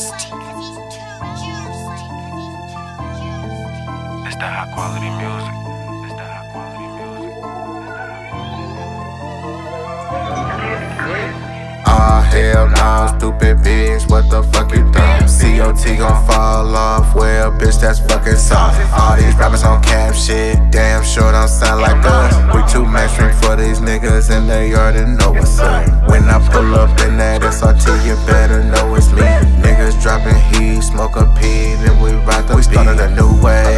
It's the high quality music. It's the high quality music. Ah, hell no, stupid bitch, what the fuck you done? COT gon' fall off, well, bitch, that's fucking soft. All these rappers on cap shit, damn sure don't sound like us. We too mainstream for these niggas, and they already know what's up. When I pull up in that SRT, you better know it's me. Niggas dropping heat, smoke a pee, then we ride the beat. We started a new way.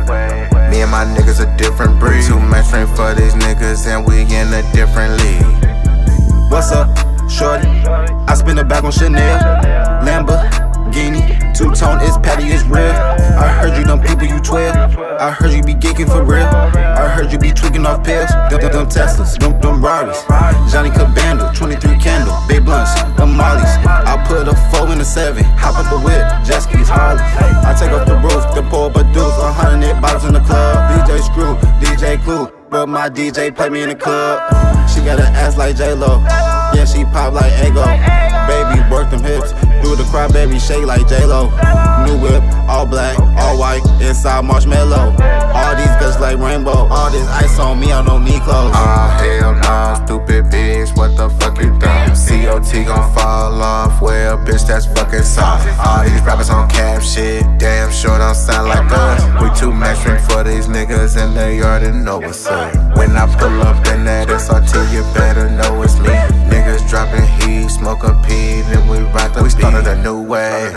Me and my niggas a different breed. Too mainstream for these niggas, and we in a different league. What's up, shorty? I spin it back on Chanel, Lamborghini, two-tone, it's patty, it's real. I heard you them people, you 12. I heard you be geeking for real. I heard you be tweaking off pills. Them Teslas, them Rarries, Johnny Cabana, 23 candle, big blunts, them Mollies. I put a 4 in a 7, hop up the whip, jet skis, Harley. I take off the roof, then pour up a deuce, 100 bottles in the club. DJ Screw, DJ Clue, but my DJ play me in the club. She got an ass like J-Lo, yeah, she pop like Ego. Baby, work them hips, do the cry baby, shake like J-Lo. New whip, all black, all white, inside marshmallow. All these guts like rainbow, all this ice on me, I don't need clothes. Ah, hell no, stupid bitch, what the fuck you done? COT gon' fall off, well, bitch, that's fucking soft. All these rappers on cap shit, damn sure don't sound like us. We too mainstream for these niggas, and they already know what's up. When I pull up in that SRT, you better know it's me. Niggas dropping heat, smoke a pee, then we ride the beat. We started a new way.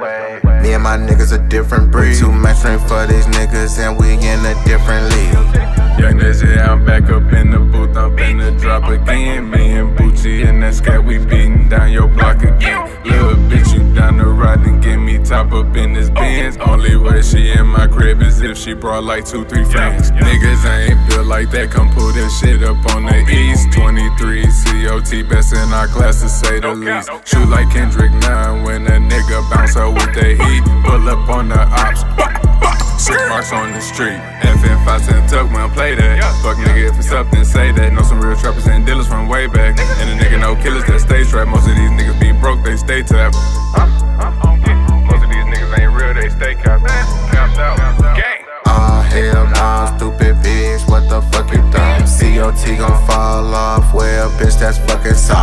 Me and my niggas a different breed. Too mainstream for these niggas, and we in a different league. Young nigga, yeah, I'm back up in the booth, I'm finna drop again. Me and Bootsy and that scat, we beating down your block again. Little bitch, you down the ride and get me top up in this Benz. Only way she in my crib is if she brought like 2-3 friends. Niggas ain't built like that, come pull that shit up on the east. 23 COT, best in our class to say the least. Shoot like Kendrick 9 when a nigga bounce out with the heat. Pull up on the ops, 6 marks on the street. FN 5 cent tuck, we don't play that. Fuck nigga if it's up, then say that. Know some real trappers and dealers from way back. And a nigga know killers that stay trapped. Most of these niggas be broke, they stay tapped. Most of these niggas ain't real, they stay capped. Capped out. Gang. Ah, hell no, stupid bitch, what the fuck you done? COT gon' fall off, well, bitch, that's fucking soft.